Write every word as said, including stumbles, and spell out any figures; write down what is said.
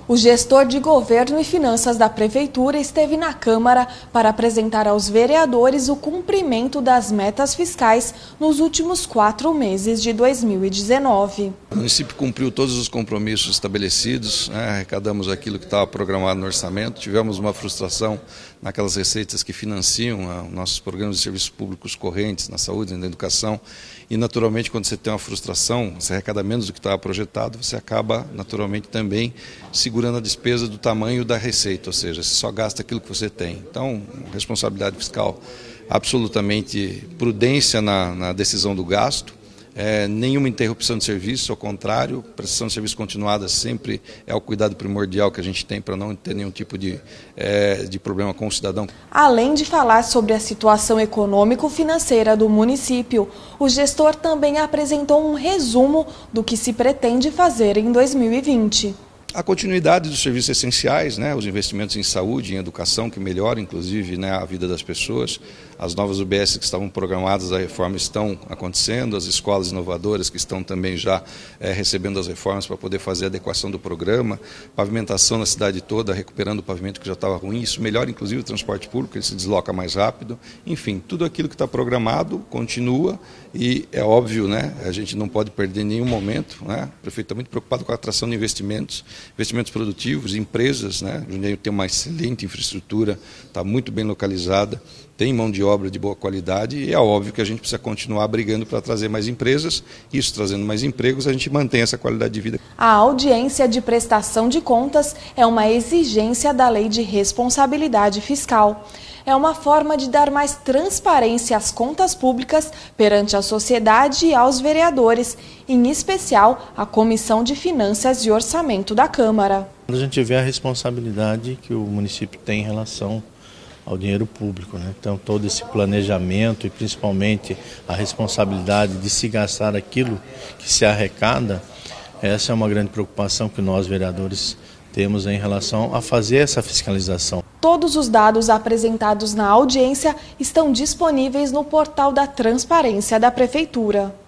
O gestor de Governo e Finanças da Prefeitura esteve na Câmara para apresentar aos vereadores o cumprimento das metas fiscais nos últimos quatro meses de dois mil e dezenove. O município cumpriu todos os compromissos estabelecidos, né? Arrecadamos aquilo que estava programado no orçamento, tivemos uma frustração naquelas receitas que financiam ah, nossos programas de serviços públicos correntes na saúde e na educação, e naturalmente quando você tem uma frustração, você arrecada menos do que estava projetado, você acaba naturalmente também segurando a despesa do tamanho da receita, ou seja, você só gasta aquilo que você tem. Então, responsabilidade fiscal, absolutamente prudência na, na decisão do gasto, é, nenhuma interrupção de serviço, ao contrário, prestação de serviço continuada sempre é o cuidado primordial que a gente tem para não ter nenhum tipo de, é, de problema com o cidadão. Além de falar sobre a situação econômico-financeira do município, o gestor também apresentou um resumo do que se pretende fazer em dois mil e vinte. A continuidade dos serviços essenciais, né, os investimentos em saúde, em educação, que melhoram inclusive, né, a vida das pessoas, as novas U B S que estavam programadas, a reforma estão acontecendo, as escolas inovadoras que estão também já é, recebendo as reformas para poder fazer a adequação do programa, pavimentação na cidade toda, recuperando o pavimento que já estava ruim, isso melhora inclusive o transporte público, ele se desloca mais rápido, enfim, tudo aquilo que está programado continua e é óbvio, né, a gente não pode perder nenhum momento, né, o prefeito está muito preocupado com a atração de investimentos, investimentos produtivos, empresas, né? O Jundiaí tem uma excelente infraestrutura, está muito bem localizada, tem mão de obra de boa qualidade e é óbvio que a gente precisa continuar brigando para trazer mais empresas, isso trazendo mais empregos, a gente mantém essa qualidade de vida. A audiência de prestação de contas é uma exigência da Lei de Responsabilidade Fiscal. É uma forma de dar mais transparência às contas públicas perante a sociedade e aos vereadores, em especial à Comissão de Finanças e Orçamento da Câmara. A gente vê a responsabilidade que o município tem em relação ao dinheiro público, né? Então todo esse planejamento e principalmente a responsabilidade de se gastar aquilo que se arrecada, essa é uma grande preocupação que nós vereadores temos em relação a fazer essa fiscalização. Todos os dados apresentados na audiência estão disponíveis no portal da Transparência da Prefeitura.